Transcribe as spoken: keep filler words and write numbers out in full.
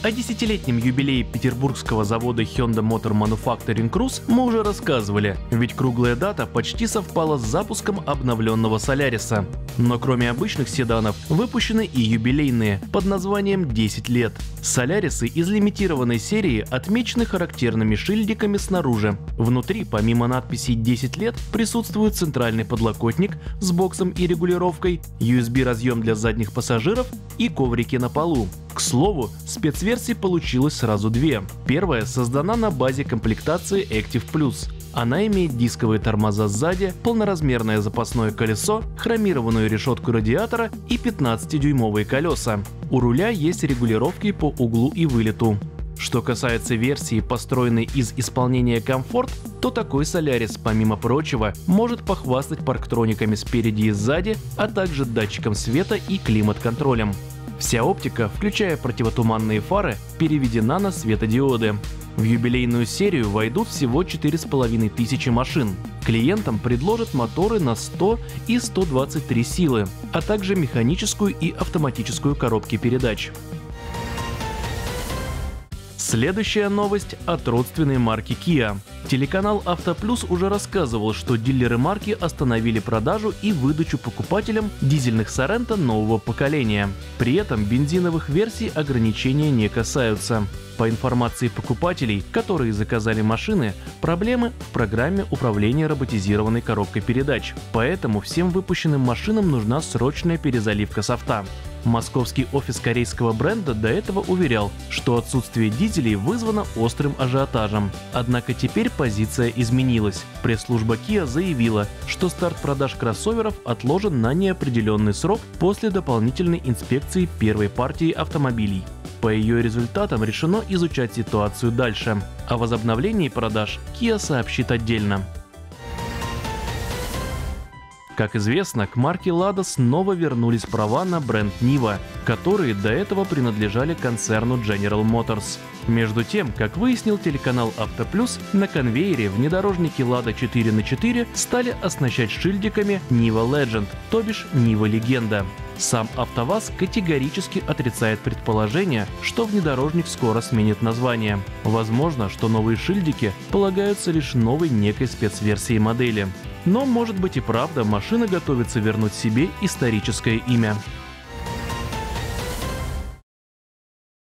О десятилетнем юбилее петербургского завода Hyundai Motor Manufacturing Cruze мы уже рассказывали, ведь круглая дата почти совпала с запуском обновленного Соляриса. Но кроме обычных седанов, выпущены и юбилейные, под названием десять лет. Солярисы из лимитированной серии отмечены характерными шильдиками снаружи. Внутри, помимо надписи «десять лет», присутствует центральный подлокотник с боксом и регулировкой, ю эс би-разъем для задних пассажиров и коврики на полу. К слову, спецверсий получилось сразу две. Первая создана на базе комплектации Active Plus. Она имеет дисковые тормоза сзади, полноразмерное запасное колесо, хромированную решетку радиатора и пятнадцатидюймовые колеса. У руля есть регулировки по углу и вылету. Что касается версии, построенной из исполнения комфорт, то такой Солярис, помимо прочего, может похвастать парктрониками спереди и сзади, а также датчиком света и климат-контролем. Вся оптика, включая противотуманные фары, переведена на светодиоды. В юбилейную серию войдут всего четыре с половиной тысячи машин. Клиентам предложат моторы на сто и сто двадцать три силы, а также механическую и автоматическую коробки передач. Следующая новость от родственной марки Kia. Телеканал «Автоплюс» уже рассказывал, что дилеры марки остановили продажу и выдачу покупателям дизельных Sorento нового поколения. При этом бензиновых версий ограничения не касаются. По информации покупателей, которые заказали машины, проблемы в программе управления роботизированной коробкой передач. Поэтому всем выпущенным машинам нужна срочная перезаливка софта. Московский офис корейского бренда до этого уверял, что отсутствие дизелей вызвано острым ажиотажем. Однако теперь позиция изменилась. Пресс-служба Kia заявила, что старт продаж кроссоверов отложен на неопределенный срок после дополнительной инспекции первой партии автомобилей. По ее результатам решено изучать ситуацию дальше. О возобновлении продаж Kia сообщит отдельно. Как известно, к марке Lada снова вернулись права на бренд Niva, которые до этого принадлежали концерну General Motors. Между тем, как выяснил телеканал «Автоплюс», на конвейере внедорожники Lada четыре на четыре стали оснащать шильдиками Niva Legend, то бишь Niva Легенда. Сам АвтоВАЗ категорически отрицает предположение, что внедорожник скоро сменит название. Возможно, что новые шильдики полагаются лишь новой некой спецверсии модели. Но, может быть и правда, машина готовится вернуть себе историческое имя.